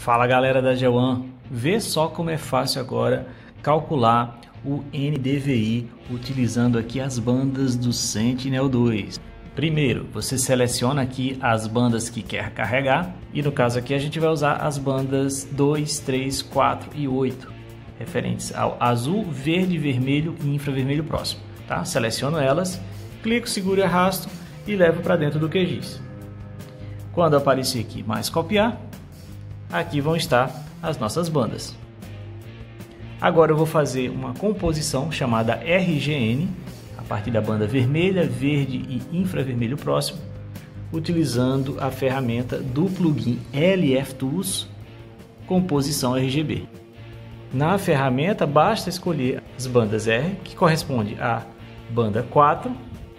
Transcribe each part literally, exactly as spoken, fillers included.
Fala galera da G um, vê só como é fácil agora calcular o N D V I utilizando aqui as bandas do Sentinel dois. Primeiro, você seleciona aqui as bandas que quer carregar e no caso aqui a gente vai usar as bandas dois, três, quatro e oito, referentes ao azul, verde, vermelho e infravermelho próximo. Tá? Seleciono elas, clico, seguro e arrasto e levo para dentro do Q G I S. Quando aparecer aqui mais copiar, aqui vão estar as nossas bandas. Agora eu vou fazer uma composição chamada R G N, a partir da banda vermelha, verde e infravermelho próximo, utilizando a ferramenta do plugin L F Tools Composição R G B. Na ferramenta basta escolher as bandas R, que corresponde à banda quatro,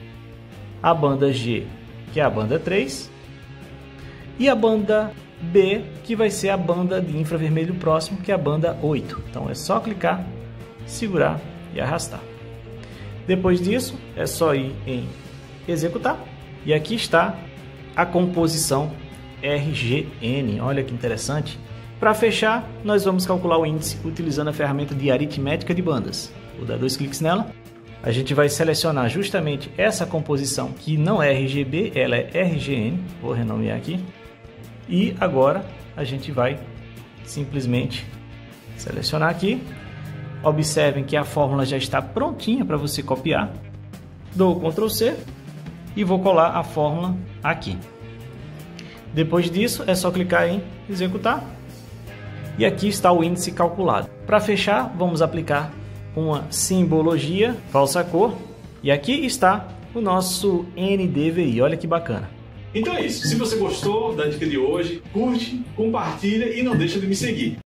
a banda G, que é a banda três, e a banda B, que vai ser a banda de infravermelho próximo, que é a banda oito. Então é só clicar, segurar e arrastar. Depois disso é só ir em executar e aqui está a composição R G N. Olha que interessante. Para fechar, nós vamos calcular o índice utilizando a ferramenta de aritmética de bandas. Vou dar dois cliques nela. A gente vai selecionar justamente essa composição que não é R G B, ela é R G N. Vou renomear aqui. E agora a gente vai simplesmente selecionar aqui. Observem que a fórmula já está prontinha para você copiar. Dou o control C e vou colar a fórmula aqui. Depois disso é só clicar em executar. E aqui está o índice calculado. Para fechar, vamos aplicar uma simbologia falsa cor. E aqui está o nosso N D V I. Olha que bacana. Então é isso. Se você gostou da dica de hoje, curte, compartilha e não deixa de me seguir.